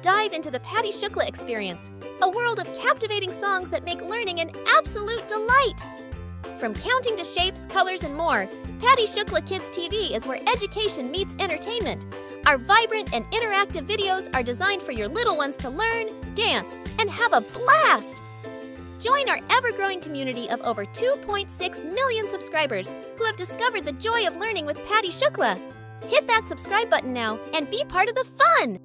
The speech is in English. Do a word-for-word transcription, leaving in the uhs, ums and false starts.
dive into the Patty Shukla experience, a world of captivating songs that make learning an absolute delight. From counting to shapes, colors, and more, Patty Shukla Kids T V is where education meets entertainment. Our vibrant and interactive videos are designed for your little ones to learn, dance, and have a blast! Join our ever-growing community of over two point six million subscribers who have discovered the joy of learning with Patty Shukla. Hit that subscribe button now and be part of the fun!